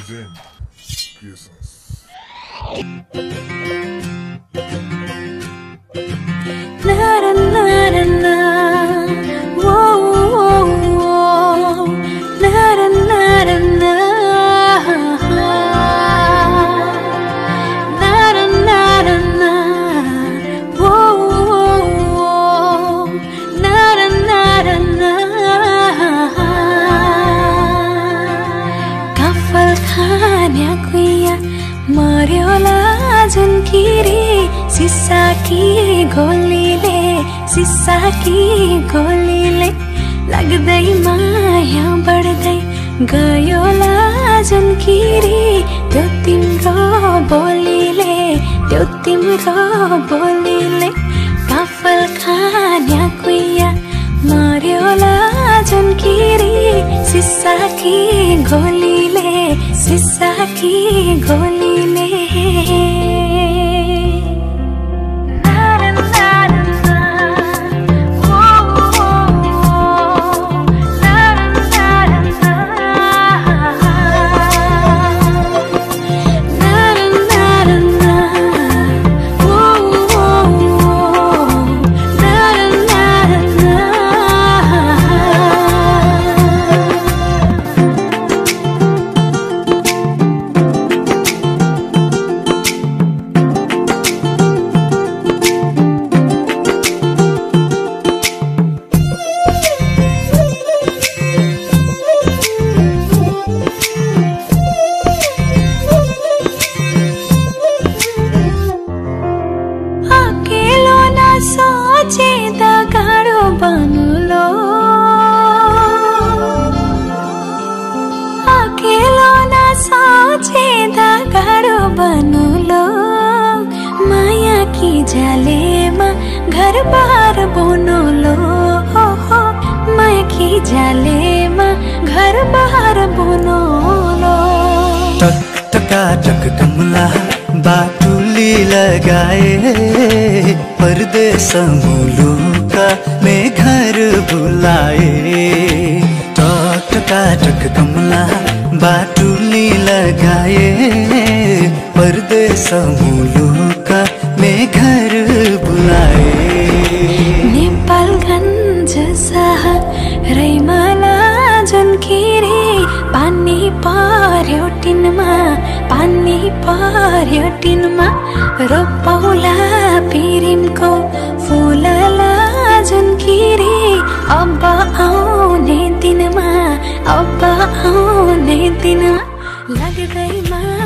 Zen Creations. मर्योला जुनकीरी सिसा की गोलीले लाग्दै माया बढ्दै गयोला जुनकीरी त्यो तिम्रो बोलीले काफल खान्या कुइया मर्योला जुनकीरी सिसा की गोलीले सोचेदा गाह्रो बनुलो अकेलो न सोचेदा गाह्रो बनुलो माया की जालेमा घर बार बनोलो माया की जालेमा घर बार बनोलो टक कमला बाटुली लगाए परदेश मुलुका में घर बुलाए टक कमला बाटुली लगाए परदेश मुलुका में घर बुलाए नेपालगञ्ज शहर रैमाला जुनकीरी पानी पर्यो टिनमा रोपौला पिरिमको फुलला जुनकीरी अब आउने दिनमा लाग्दै